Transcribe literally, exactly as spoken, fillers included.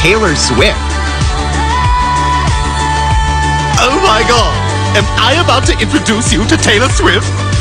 Taylor Swift. Oh my god! Am I about to introduce you to Taylor Swift?